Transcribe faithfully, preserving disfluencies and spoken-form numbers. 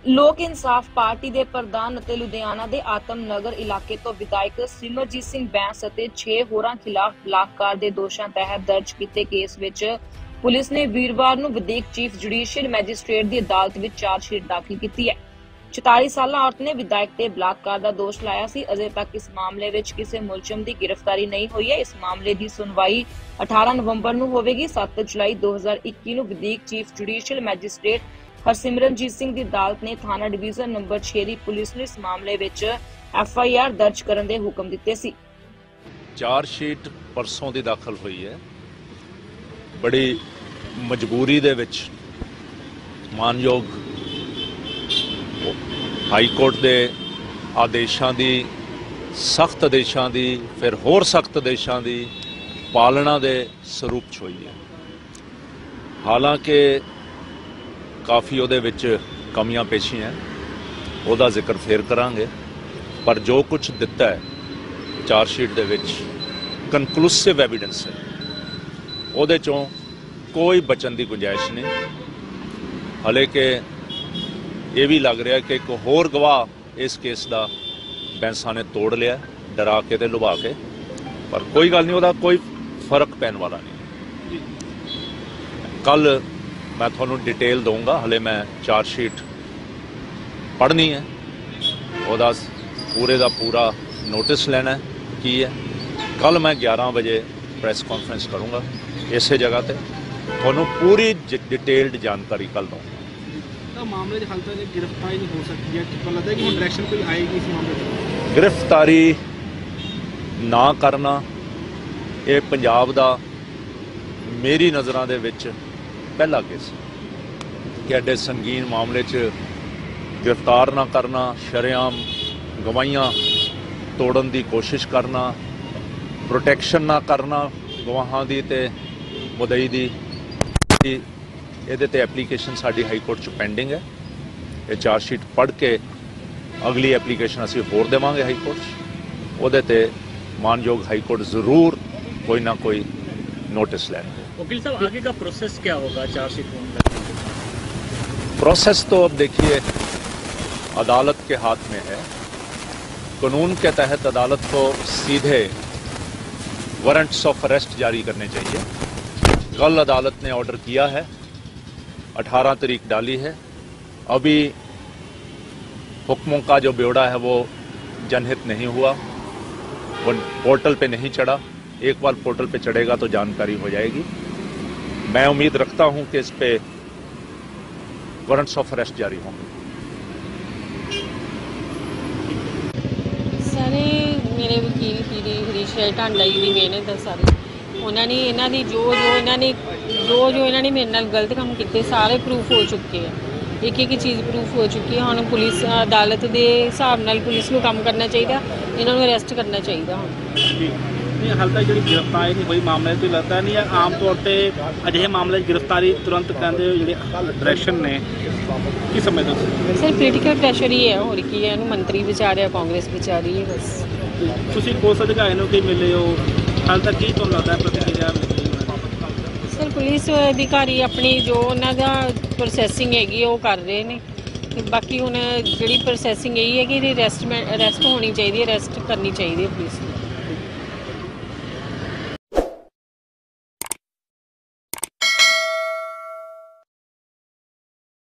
लोक इंसाफ पार्टी के प्रधान ਅਤੇ लुधियाना के आतम नगर इलाके तो विधायक सिमरजीत सिंह बैंस ਅਤੇ छे होरां खिलाफ बलात्कार के दोषां तहत दर्ज किए केस विच पुलिस ने वीरवार नूं वधीक चीफ जुडिशियल मैजिस्ट्रेट की अदालत विच चार्जशीट दाखिल की है। चौताली साल औरत ने विधायक ते बलात्कार का दोष लाया सी। अजे तक इस मामले विच किसी मुलजम की गिरफ्तारी नहीं हुई है। इस मामले की सुनवाई अठारह नवंबर नूं होवेगी। सत्त जुलाई दो हजार इक्की नूं वधीक chief judicial magistrate Harsimranjit Singh की अदालत ने थाना डिवीजन नंबर छे की पुलिस ने इस मामले विच एफ आई आर दर्ज करने के हुक्म दिते सी। चार्जशीट परसों की दाखिल हुई है। बड़ी मजबूरी दे विच मानयोग हाई कोर्ट के आदेशों की सख्त आदेशों की फिर होर सख्त आदेशों की पालना के स्वरूप च हुई है। हालांकि काफ़ी उहदे विच कमियां पेशियां हैं, उहदा जिक्र फिर करांगे, पर जो कुछ दिता है चार्जशीट दे विच कनकलूसिव एविडेंस है, उहदे चों कोई बचन की गुंजाइश नहीं। हले कि यह भी लग रहा है कि एक होर गवाह इस केस का बैंसा ने तोड़ लिया, डरा के ते लुभा के, पर कोई गल नहीं, उहदा कोई फर्क पैन वाला नहीं। कल मैं थोनों डिटेल दूंगा, हले मैं चार्जशीट पढ़नी है, उहदा पूरे का पूरा नोटिस लेना है की है। कल मैं ग्यारह बजे प्रेस कॉन्फ्रेंस करूँगा इस जगह पे, थोनों पूरी डिटेल्ड जानकारी कल दूँगा। तो मामले हाल तक गिरफ्तारी नहीं हो सकती है, तो लगता है कि हुण डायरेक्शन कोई आएगी इस मामले? गिरफ्तारी ना करना ये पंजाब दा मेरी नज़रां दे विच पहला केस कि एडे संगीन मामले च गिरफ्तार ना करना, शरेआम गवाहियां तोड़न की कोशिश करना, प्रोटेक्शन ना करना गवाहां दी ते मुदई दी, इहदे ते एप्लीकेशन साडी हाई कोर्ट च पेंडिंग है। ये चार्जशीट पढ़ के अगली एप्लीकेशन असीं होर देवांगे हाई कोर्ट च, उहदे ते मानयोग हाई कोर्ट जरूर कोई ना कोई नोटिस लेंगे। वकील साहब, आगे का प्रोसेस क्या होगा चार्जशीट होने? प्रोसेस तो अब देखिए अदालत के हाथ में है। कानून के तहत अदालत को सीधे वारंट्स ऑफ अरेस्ट जारी करने चाहिए। कल अदालत ने ऑर्डर किया है, अठारह तारीख डाली है। अभी हुक्मों का जो ब्यौरा है वो जनहित नहीं हुआ, वो पोर्टल पे नहीं चढ़ा। एक बार पोर्टल पे चढ़ेगा तो जानकारी हो जाएगी। मैं उम्मीद रखता हूं कि इस पे वारंट्स ऑफ अरेस्ट जारी होंगे। सारे मेरे वकील पीरी हरीश राय ढांडा जी की मेहनत है। सारी उन्होंने इन्हों की जो जो इन्होंने जो जो इन्होंने मेरे नाल गलत काम किए सारे प्रूफ हो चुके हैं। एक एक चीज़ प्रूफ हो चुकी है। हम पुलिस अदालत के हिसाब नाल पुलिस को काम करना चाहिए, इन्होंने अरेस्ट करना चाहिए। हम हाल तक जी गिरफ्तारी नहीं हुई मामले तो लगता नहीं है आम तौर पर अजिहे मामले गिरफ्तारी तुरंत कहते जो डायरेक्शन ने की समझते सर पोलीटिकल प्रैशर ही है, और की है मंत्री बचा रहा, कांग्रेस बचा रही है। बस तुसीं पुलिस अधिकारी नूं की मिले हो, हाल तक की तुहानूं लगता है प्रतिक्रिया? सर पुलिस अधिकारी अपनी जो उन्होंने प्रोसैसिंग हैगी वो कर रहे हैं। बाकी हुण जिहड़ी प्रोसैसिंग यही है कि अरेस्ट अरेस्ट होनी चाहिए, अरेस्ट करनी चाहिए पुलिस।